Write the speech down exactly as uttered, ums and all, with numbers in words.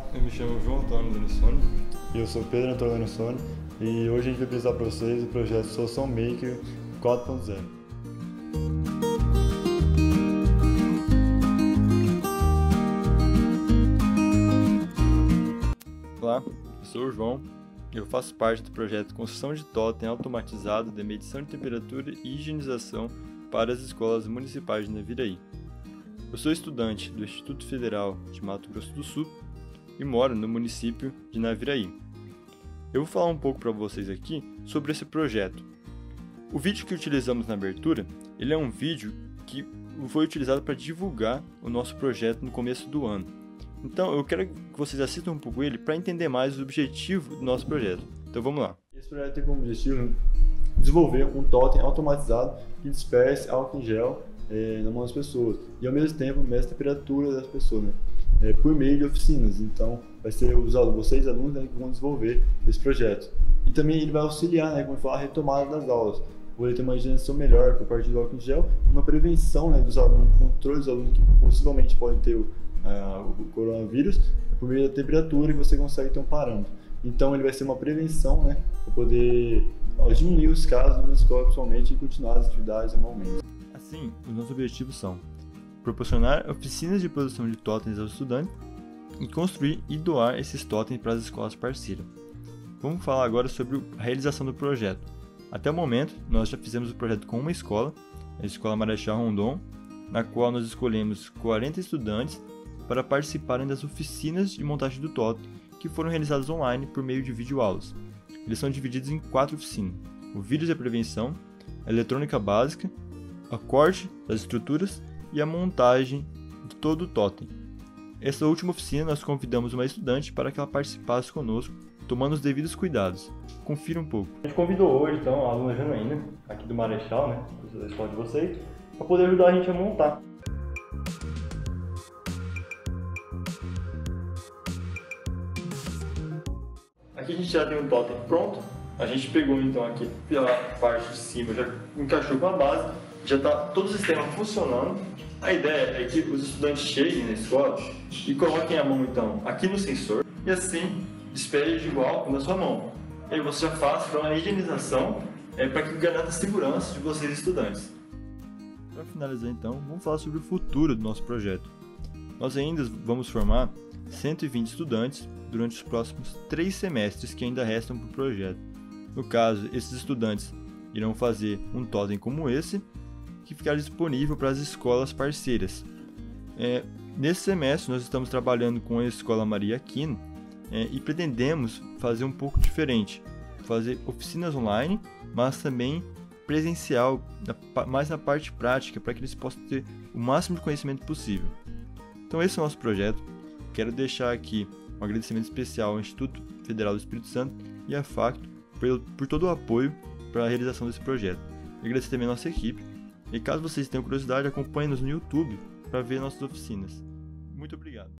Eu me chamo João Antônio Denissoni. Eu sou Pedro Antônio Denissoni e hoje a gente vai apresentar para vocês o projeto Solução Maker quatro ponto zero. Olá, eu sou o João e eu faço parte do projeto Construção de Totem Automatizado de Medição de Temperatura e Higienização para as escolas municipais de Naviraí. Eu sou estudante do Instituto Federal de Mato Grosso do Sul e moro no município de Naviraí. Eu vou falar um pouco para vocês aqui sobre esse projeto. O vídeo que utilizamos na abertura, ele é um vídeo que foi utilizado para divulgar o nosso projeto no começo do ano. Então eu quero que vocês assistam um pouco ele para entender mais o objetivo do nosso projeto. Então vamos lá. Esse projeto tem como objetivo desenvolver um totem automatizado que disperse álcool em gel é, na mão das pessoas e ao mesmo tempo mede a temperatura das pessoas, né? É, por meio de oficinas. Então vai ser os alunos, vocês alunos, né, que vão desenvolver esse projeto. E também ele vai auxiliar, né, como eu falo, a retomada das aulas, por ele ter uma higienização melhor por parte do álcool em gel, uma prevenção, né, dos alunos, controle dos alunos que possivelmente podem ter o, uh, o coronavírus por meio da temperatura, e você consegue ter um parâmetro. Então ele vai ser uma prevenção, né, para poder ó, diminuir os casos na escola principalmente e continuar as atividades normalmente. Assim, os nossos objetivos são proporcionar oficinas de produção de totens aos estudantes e construir e doar esses totens para as escolas parceiras. Vamos falar agora sobre a realização do projeto. Até o momento, nós já fizemos o projeto com uma escola, a Escola Marechal Rondon, na qual nós escolhemos quarenta estudantes para participarem das oficinas de montagem do totem, que foram realizadas online por meio de videoaulas. Eles são divididos em quatro oficinas: o vírus e a prevenção, a eletrônica básica, a corte das estruturas e a montagem de todo o totem. Essa última oficina nós convidamos uma estudante para que ela participasse conosco, tomando os devidos cuidados. Confira um pouco. A gente convidou hoje então a aluna Janaína, aqui do Marechal, né, da escola de vocês, para poder ajudar a gente a montar. Aqui a gente já tem o totem pronto. A gente pegou então aqui pela parte de cima, já encaixou com a base, já está todo o sistema funcionando. A ideia é que os estudantes cheguem na escola e coloquem a mão então aqui no sensor e assim despeje o álcool na sua mão. E aí você já faz então, a higienização é, para que garanta a segurança de vocês estudantes. Para finalizar então, vamos falar sobre o futuro do nosso projeto. Nós ainda vamos formar cento e vinte estudantes durante os próximos três semestres que ainda restam para o projeto. No caso, esses estudantes irão fazer um totem como esse, que ficará disponível para as escolas parceiras. É, nesse semestre nós estamos trabalhando com a Escola Maria Aquino é, e pretendemos fazer um pouco diferente, fazer oficinas online, mas também presencial, na, mais na parte prática, para que eles possam ter o máximo de conhecimento possível. Então esse é o nosso projeto. Quero deixar aqui um agradecimento especial ao Instituto Federal do Espírito Santo e à Facto por, por todo o apoio para a realização desse projeto. E agradecer também a nossa equipe. E caso vocês tenham curiosidade, acompanhem-nos no YouTube para ver nossas oficinas. Muito obrigado!